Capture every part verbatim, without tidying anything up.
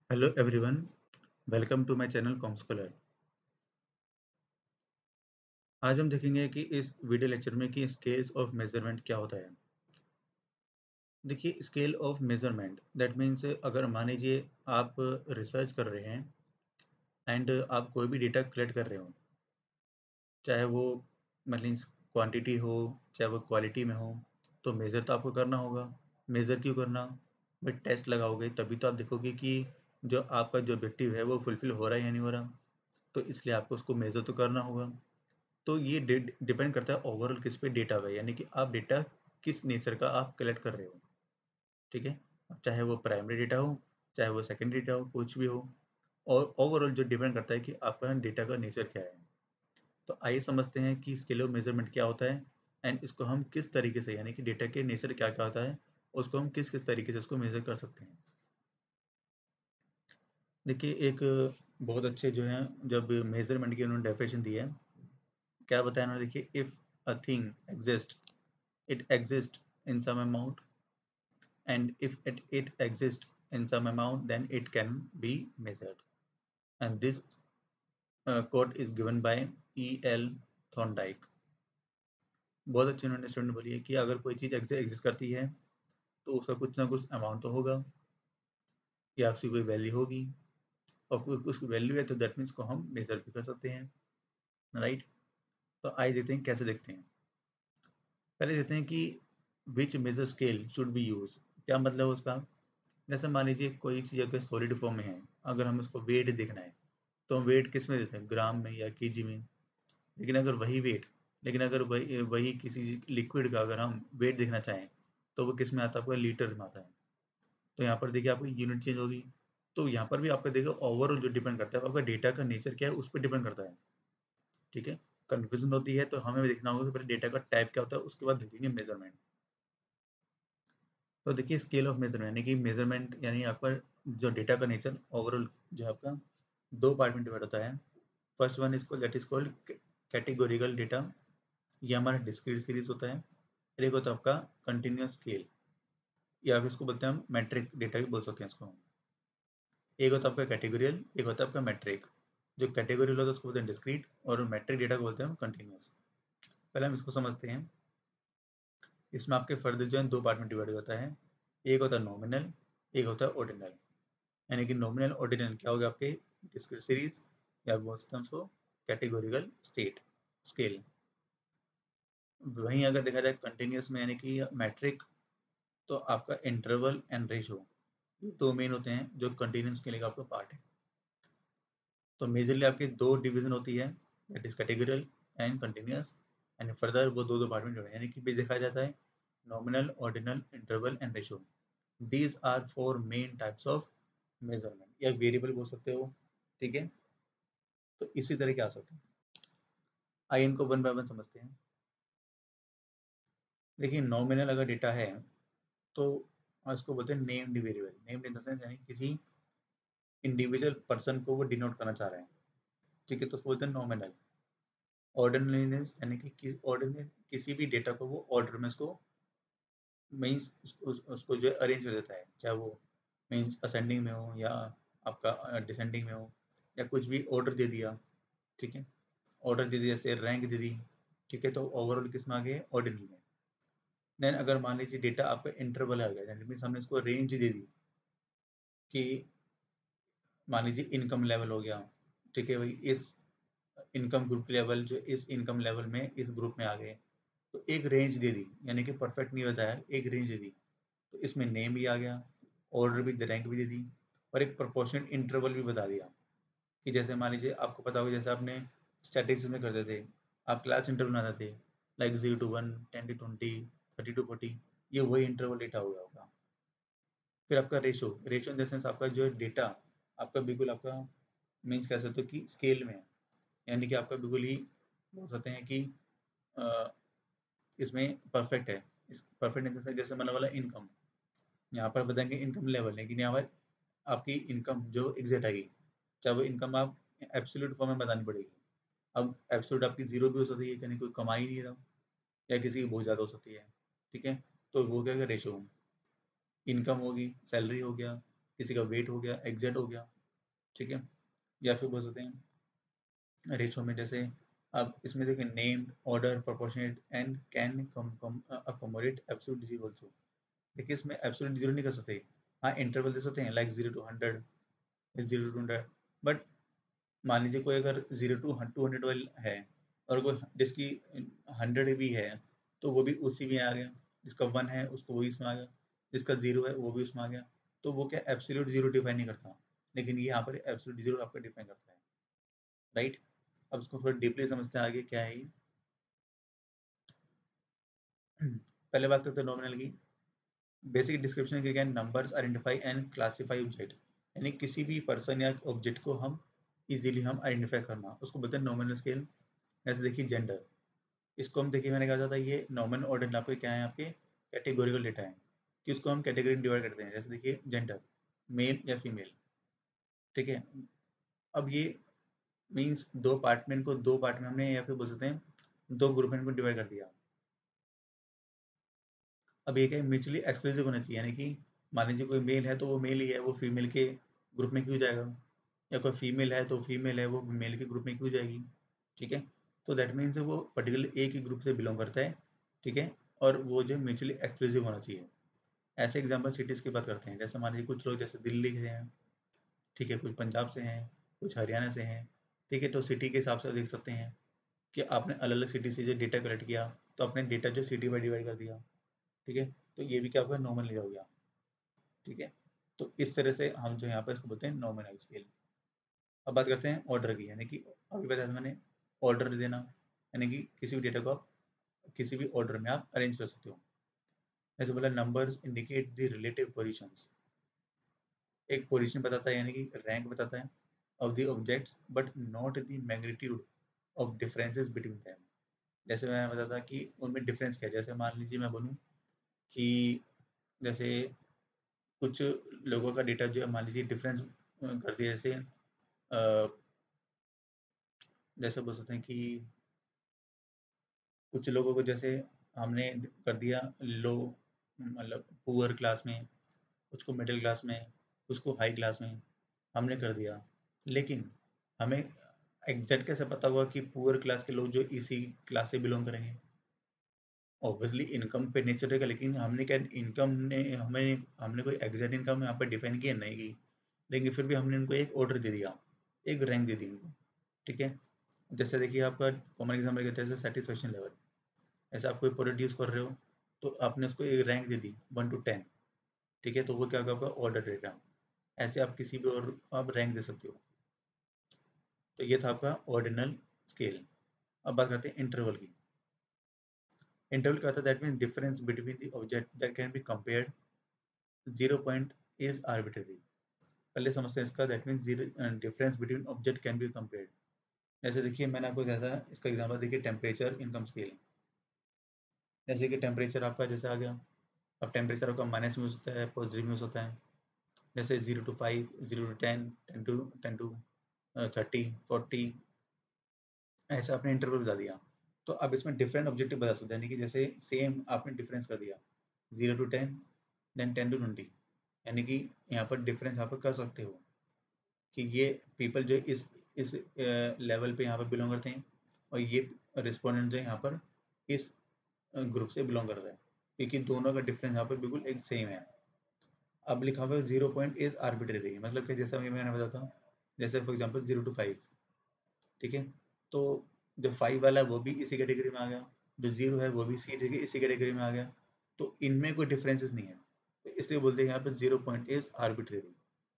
Hello everyone, welcome to my channel ComScholar. आज हम देखेंगे कि इस वीडियो लेक्चर में कि स्केल्स ऑफ मेजरमेंट क्या होता है। देखिए, scale of measurement that means अगर मान लीजिए आप रिसर्च कर रहे हैं एंड आप कोई भी डेटा कलेक्ट कर रहे हो, चाहे वो मतलब क्वांटिटी हो चाहे वो क्वालिटी में हो, तो मेज़र तो आपको करना होगा। मेज़र क्यों करना? भाई टेस्ट लगाओगे तभी तो आप देखोगे कि जो आपका जो ऑब्जेक्टिव है वो फुलफिल हो रहा है या नहीं हो रहा। तो इसलिए आपको उसको मेज़र तो करना होगा। तो ये डिपेंड करता है ओवरऑल किस पे डेटा है, यानी कि आप डेटा किस नेचर का आप कलेक्ट कर रहे हो। ठीक है, अब चाहे वो प्राइमरी डेटा हो चाहे वो सेकेंडरी डेटा हो, कुछ भी हो, और ओवरऑल जो डिपेंड करता है कि आपका डेटा का नेचर क्या है। तो आइए समझते हैं कि स्केल ऑफ मेजरमेंट क्या होता है एंड इसको हम किस तरीके से, यानी कि डेटा के नेचर क्या क्या होता है, उसको हम किस किस तरीके से उसको मेजर कर सकते हैं। देखिए, एक बहुत अच्छे जो है जब मेजरमेंट की उन्होंने डेफिनेशन दी है, क्या बताया उन्होंने। देखिए, if a thing exist, it exists in some amount, and if it, it exists in some amount then it can be measured, and this uh, quote is given by E L Thorndike। बहुत अच्छी उन्होंने student बोली है कि अगर कोई चीज़ exist करती है तो उसका कुछ ना कुछ अमाउंट तो होगा या उसकी कोई वैल्यू होगी, और कोई उसकी वैल्यू है तो दैट मीन्स को हम मेजर भी कर सकते हैं, राइट। तो आइए देखते हैं कैसे देखते हैं। पहले देखते हैं कि which measure scale should be use. क्या मतलब है उसका? जैसे मान लीजिए कोई चीज़ अगर सॉलिड फॉर्म में है, अगर हम उसको वेट देखना है तो हम वेट किस में देते हैं, ग्राम में या केजी में। लेकिन अगर वही वेट लेकिन अगर वही वही किसी लिक्विड का अगर हम वेट देखना चाहें तो वो किस में आता है, आपका लीटर में आता है। तो यहाँ पर देखिए आपकी यूनिट चेंज होगी। तो यहाँ पर भी आपका देखिए ओवरऑल जो डिपेंड करता है आपका डेटा का नेचर क्या है उस पर डिपेंड करता है। ठीक है, कन्फ्यूजन होती है तो हमें भी देखना होगा कि पहले डेटा का टाइप क्या होता है, उसके बाद देखेंगे मेजरमेंट। तो देखिए, स्केल ऑफ मेजरमेंट यानी कि मेजरमेंट यानी आपका जो डेटा का नेचर ओवरऑल जो है आपका दो पार्ट में डिवाइड होता है। फर्स्ट वन इसको that is called categorical data, ये हमारा डिस्क्रीट सीरीज होता है। फिर एक होता है आपका कंटिन्यूस स्केल, या फिर इसको बोलते हैं हम मैट्रिक डेटा भी बोल सकते हैं इसको हम। एक होता है आपका कैटेगोरियल, एक होता है आपका मैट्रिक। जो कैटेगोरियल होता है उसको बोलते हैं डिस्क्रीट, और मैट्रिक डेटा को बोलते हैं हम कंटिन्यूस। पहले हम इसको समझते हैं। इसमें आपके फर्दर जो है दो पार्ट में डिवाइड होता है। एक होता है नॉमिनल, एक होता है ऑर्डिनल। यानी कि नॉमिनल ऑर्डिनल क्या होगा आपके डिस्क्रीट सीरीज, या बोल सकते हैं उसको कैटेगोरिकल स्टेट स्केल। वहीं अगर देखा जाए कंटिन्यूस में यानी कि मैट्रिक, तो आपका इंटरवल एंड रेशो, ये दो मेन होते हैं जो कंटिन्यूस स्केलिंग का आपका पार्ट है। तो मेजरली आपकी दो डिवीजन होती है, that is categorial and continuous, and further वो दो दो पार्ट में डिवाइड, यानी कि भी देखा जाता है nominal, ordinal, interval and ratio. These are four main types of measurement, या वेरिएबल बोल सकते हो। ठीक है, तो इसी तरह के आ सकते हैं। आइए इनको वन बाय वन समझते हैं। देखिए, नॉमिनल अगर डेटा है तो इसको बोलते हैं named variable. Named in the sense यानी किसी इंडिविजुअल पर्सन को वो डिनोट करना चाह रहे हैं। ठीक है, तो उसको बोलते हैं नॉमिनल। ऑर्डिनलीनेस यानी कि किस ऑर्डिनल किसी भी डेटा को वो ऑर्डर में उसको मीन्स उसको, उसको जो अरेंज कर देता है, चाहे वो मीन्स असेंडिंग में हो या आपका डिसेंडिंग में हो, या कुछ भी ऑर्डर दे दिया। ठीक है, ऑर्डर दे दिया, जैसे रैंक दे दी। ठीक है, तो ओवरऑल किस में आ गया, ऑर्डिनल में। देन अगर मान लीजिए डेटा आपका इंटरवल आ गया, मीन्स हमने इसको रेंज दे दी कि मान लीजिए इनकम लेवल हो गया। ठीक है भाई, इस इनकम ग्रुप लेवल जो इस इनकम लेवल में इस ग्रुप में आ गए, तो एक रेंज दे दी, यानी कि परफेक्ट नहीं बताया, एक रेंज दे दी। तो इसमें नेम भी आ गया, ऑर्डर भी, रैंक भी दे दी, और एक प्रोपोर्शनल इंटरवल भी बता दिया कि जैसे मान लीजिए आपको पता होगा, जैसे आपने स्टैटिस्टिक्स में करते थे, आप क्लास इंटरवल बनाते थे, like zero to one, ten to twenty, thirty to forty, ये वही इंटरवल डेटा हो गया होगा। फिर आपका ratio, ratio in the sense आपका जो डेटा आपका बिल्कुल आपका मीन्स कह सकते हो कि स्केल में है, यानी कि आपका बिल्कुल ही बोल सकते हैं कि अ, इसमें परफेक्ट है। इस परफेक्ट इन द सेंस जैसे मतलब वाला इनकम, यहाँ पर बताएंगे इनकम लेवल, लेकिन यहाँ पर आपकी इनकम जो एग्जैक्ट आएगी, चाहे वो इनकम आप एब्सोल्यूट फॉर्म में बतानी पड़ेगी। अब एब्सोल्यूट आपकी जीरो भी हो सकती है, यानी कोई कमा ही नहीं रहा, या किसी की बहुत ज़्यादा हो सकती है। ठीक है, तो वो क्या रेशो, इनकम होगी, सैलरी हो गया, किसी का वेट हो गया, एग्जैक्ट हो गया, ठीक है। या फिर बोल सकते हैं रेशो में, जैसे अब इसमें देखिए named, order, proportionate and can accommodate absolute zero also. देखिए इसमें एब्सोल्यूट जीरो नहीं कर सकते, हाँ इंटरवल दे सकते हैं like zero to hundred, zero to hundred. But मान लीजिए कोई अगर जीरो टू टू हंड्रेड वाली है और कोई जिसकी हंड्रेड भी है तो वो भी उसी में आ गया, जिसका वन है उसको वो भी इसमें आ गया, जिसका जीरो है वो भी उसमें आ गया। तो वो क्या एब्सोल्यूट जीरो डिफाइन नहीं करता, लेकिन ये यहाँ पर एब्सोल्यूट जीरो आपका डिफाइन करता है, राइट। अब इसको थोड़ा डीपली समझते हैं आगे क्या है ये। पहले बात करते हैं नॉमिनल की। बेसिक डिस्क्रिप्शन के क्या, numbers identify and classify object, यानी किसी भी पर्सन या ऑब्जेक्ट को हम इजीली हम आइडेंटिफाई करना, उसको बोलते हैं नॉमिनल स्केल। जैसे देखिए जेंडर, इसको हम देखिए मैंने कहा था ये नॉमिनल ऑर्डर आपके क्या है, आपके कैटेगोरिकल डेटा है कि उसको हम कैटेगरी में डिवाइड करते हैं। जैसे देखिए जेंडर, मेल या फीमेल, ठीक है। अब ये मीन्स दो पार्ट में इनको दो पार्ट में हमने या फिर बोल सकते हैं दो ग्रुप में इनको डिवाइड कर दिया। अब ये क्या म्यूचुअली एक्सक्लूसिव होना चाहिए, यानी कि मान लीजिए कोई मेल है तो वो मेल ही है, वो फीमेल के ग्रुप में क्यों जाएगा, या कोई फीमेल है तो फीमेल है वो मेल के ग्रुप में क्यों जाएगी, ठीक है। तो दैट मीन्स वो पर्टिकुलर एक ही ग्रुप से बिलोंग करता है, ठीक है। और वो जो म्यूचुअली एक्सक्लूसिव होना चाहिए। ऐसे एग्जाम्पल सिटीज़ की बात करते हैं, जैसे मान लीजिए कुछ लोग जैसे दिल्ली के हैं, ठीक है, कुछ पंजाब से हैं, कुछ हरियाणा से हैं, ठीक है। तो सिटी के हिसाब से देख सकते हैं कि आपने अलग अलग सिटी से जो डेटा कलेक्ट किया तो आपने डेटा जो सिटी बाई डिवाइड कर दिया, ठीक है। तो ये भी क्या होगा, नॉमिनल हो गया, ठीक है। तो इस तरह से हम जो यहाँ पर इसको बोलते हैं नॉमिनल स्केल। अब बात करते हैं ऑर्डर की, यानी कि अभी बताया था मैंने ऑर्डर देना, यानी कि किसी भी डेटा को आप किसी भी ऑर्डर में आप अरेंज कर सकते हो। जैसे बोला numbers indicate the relative positions, एक पोजीशन बताता है यानी कि रैंक बताता है of the objects but not the magnitude of differences between them. जैसे मैं बताता कि उनमें डिफरेंस क्या है, जैसे मान लीजिए मैं बोलूँ कि जैसे कुछ लोगों का डेटा जो है मान लीजिए डिफरेंस कर दिया, जैसे अ, जैसे बोल सकते हैं कि कुछ लोगों को जैसे हमने कर दिया लो, मतलब पुअर क्लास में, कुछ को मिडिल क्लास में, कुछ को हाई क्लास में हमने कर दिया। लेकिन हमें एग्जैक्ट कैसे पता हुआ कि पुअर क्लास के लोग जो इसी क्लास से बिलोंग करेंगे, ऑब्वियसली इनकम पे नेचर रहेगा, लेकिन हमने क्या इनकम ने हमें हमने कोई एग्जैक्ट इनकम यहाँ पर डिफाइन किया नहीं की, लेकिन फिर भी हमने इनको एक ऑर्डर दे दिया, एक रैंक दे दी इनको, ठीक है। जैसे देखिए आपका कॉमन एग्जाम्पल जैसे सेटिस्फेक्शन लेवल, ऐसे आप कोई प्रोडक्ट यूज़ कर रहे हो तो आपने उसको एक रैंक दे दी वन टू टेन, ठीक है। तो वो क्या होगा आपका ऑर्डर डेटा। ऐसे आप किसी भी और आप रैंक दे सकते हो। तो ये था आपका ऑर्डिनल स्केल। अब बात करते हैं इंटरवल की। इंटरवल क्या होता है, that means difference between the object that can be compared. Zero point is arbitrary. पहले समझते हैं इसका, that means zero difference between object can be compared. जैसे देखिए मैंने आपको दिया था इसका एग्जांपल, देखिए टेम्परेचर इनकम स्केल। जैसे कि टेम्परेचर आपका जैसे आ गया, अब टेम्परेचर आपका माइनस में हो सकता है, पॉजिटिव में हो सकता है। जैसे zero to five, zero to ten, ten to ten to thirty, forty, ऐसा आपने इंटरवल बता दिया। तो अब इसमें डिफरेंट ऑब्जेक्टिव बता सकते हैं, यानी कि जैसे सेम आपने डिफरेंस कर दिया zero to ten, then ten to twenty, यानी कि यहाँ पर डिफरेंस आप कर सकते हो कि ये पीपल जो इस इस लेवल पे यहाँ पर बिलोंग करते हैं और ये रिस्पोंडेंट जो है यहाँ पर इस ग्रुप से बिलोंग कर रहा है, क्योंकि दोनों का डिफरेंस यहाँ पर बिल्कुल एक सेम है। अब लिखा हुआ है जीरो पॉइंट इज आर्बिट्रेरी, मतलब कि जैसा कि मैंने बताता हूँ, जैसे for example zero to five, ठीक है। तो जो फाइव वाला है वो भी इसी कैटेगरी में आ गया, जो जीरो है वो भी इसी इसी कैटेगरी में आ गया। तो इनमें कोई डिफरेंसेस नहीं है, तो इसलिए बोलते हैं यहाँ पर zero point is arbitrary.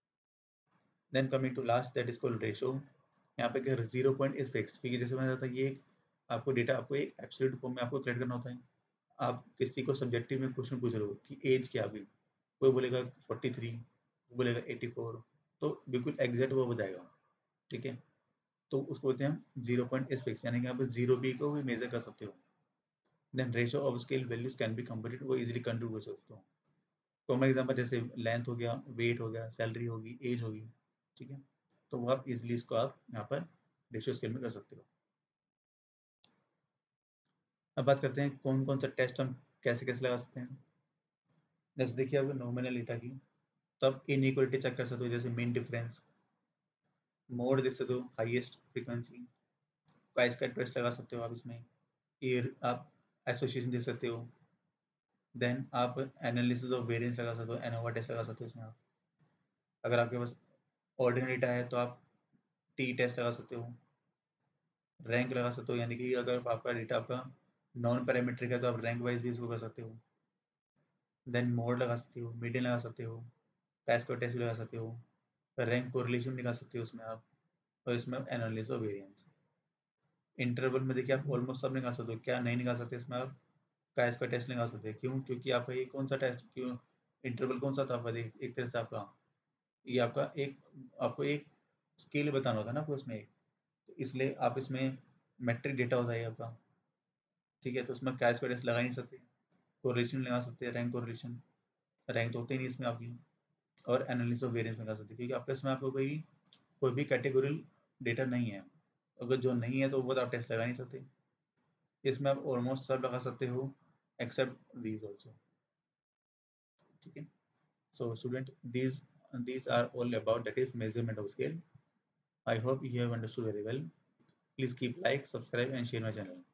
Then coming to last that is called ratio. यहाँ पे क्या जीरो पॉइंट इज फिक्स्ड, क्योंकि जैसे मैंने बताया ये आपको डेटा आपको एक एब्सोल्यूट फॉर्म में आपको कलेक्ट करना होता है। आप किसी को सब्जेक्टिव में क्वेश्चन पूछ रहे हो कि एज क्या आपकी, कोई बोलेगा फोर्टी थ्री, कोई बोलेगा एटी फोर, तो बिल्कुल एग्जैक्ट वो बताएगा, ठीक है। तो उसको बोलते हैं हम जीरो पॉइंट इज फिक्स, यानी कि आप जीरो भी को भी मेजर कर सकते हो। Then ratio of scale values can be computed, वो इजीली कंप्यूट कर सकते हो। कॉमन एग्जांपल जैसे लेंथ हो गया, वेट हो गया, सैलरी होगी, एज होगी, ठीक है। तो वो आप इजीली इसको आप यहाँ पर रेशियो स्केल में कर सकते हो। अब बात करते हैं कौन कौन सा टेस्ट हम कैसे कैसे लगा सकते हैं। जैसे देखिए आपको नॉमिनल डेटा की, तो आप इनइक्वालिटी चेक कर सकते हो, जैसे मीन डिफरेंस, मोड दे सकते हो, हाईएस्ट फ्रीक्वेंसी, प्राइस का टेस्ट लगा सकते हो आप इसमें, ये आप एसोसिएशन दे सकते हो, देन आप एनालिसिस ऑफ वेरिएंस लगा सकते हो, एनोवा टेस्ट लगा सकते हो इसमें आप। अगर आपके पास ऑर्डिनरी डेटा है तो आप टी टेस्ट लगा सकते हो, रैंक लगा सकते हो, यानी कि अगर आपका डेटा आपका नॉन पैरामीट्रिक है तो आप रैंक वाइज भी इसको कर सकते हो, देन मोड लगा सकते हो, मीडियन लगा सकते हो, पैस्को टेस्ट लगा सकते हो, रैंक कोरिलेशन निकाल सकते हो उसमें आप, और इसमें एनालिसिस ऑफ वेरिएंस। इंटरवल में देखिए आप ऑलमोस्ट सब निकाल सकते हो, क्या नहीं निकाल सकते इसमें आप काइस का टेस्ट निकाल सकते हैं, क्यों? क्योंकि आपका ये कौन सा टेस्ट, क्यों इंटरवल कौन सा था आपका, एक, एक तरह से आपका ये आपका एक आपको एक स्केल बताना होता है ना आपको उसमें एक, तो इसलिए आप इसमें मैट्रिक डेटा होता है आपका, ठीक है, तो उसमें काइस का टेस्ट लगा नहीं सकते, कोरिलेशन लगा सकते हैं, रैंक कोरिलेशन, रैंक तो होते ही नहीं इसमें आपकी, और एनालिसिस ऑफ वेरिएंस लगा सकते हैं, क्योंकि आपके इसमें आपको कोई कोई भी कैटेगोरियल डेटा नहीं है, अगर जो नहीं है तो वो तो आप टेस्ट लगा नहीं सकते, इसमें आप ऑलमोस्ट सब लगा सकते हो एक्सेप्ट दीज ऑल्सो, ठीक है। So student, these these are all about that is measurement of scale. I hope you have understood very well. Please keep like, subscribe and share my channel.